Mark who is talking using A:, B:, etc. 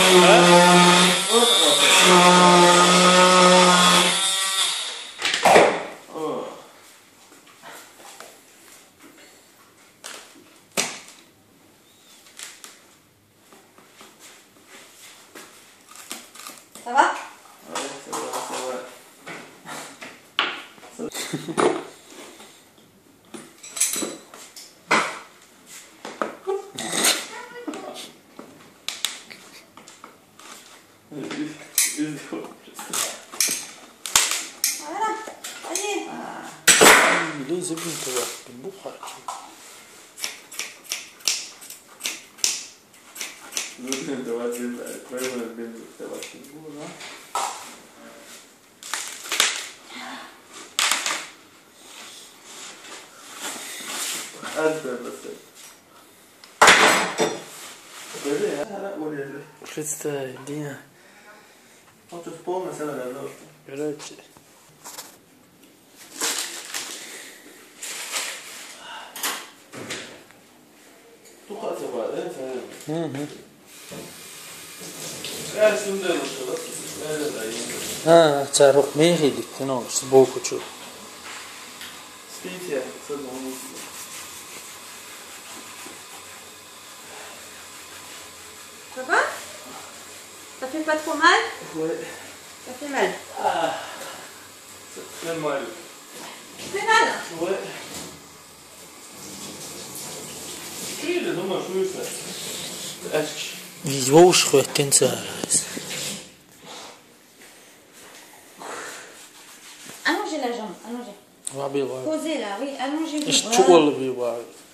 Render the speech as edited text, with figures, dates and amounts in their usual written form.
A: Ça va?
B: Ouais, ça va, ça va.
A: Voilà, allez.
C: لازم انت بالبخار
B: انت واجب دايما البنت تبع الشبوره انت بس بدي هلا ولا
C: لسه دينا
B: حط سبون مثلا هذا
C: قرأت
B: توقعت بعدين فاهم قاعد سندر خلاص
C: تعرف ميهي لك تنو سبوكو شو
B: سبيتيا صدق
A: Ça va? Ça fait pas trop mal?
B: Ouais.
A: Ça fait mal.
B: Ah, ça fait mal.
A: Ça fait mal?
B: Ouais. شو اللي هم شو يفعل؟ أشك.
C: يجوش خواتين سهل
A: Allongez la jambe, allongez.
C: ما بيبغى
A: Posez là, oui, allongez-vous.
C: ايش
A: Voilà.
C: شو والله بيبغى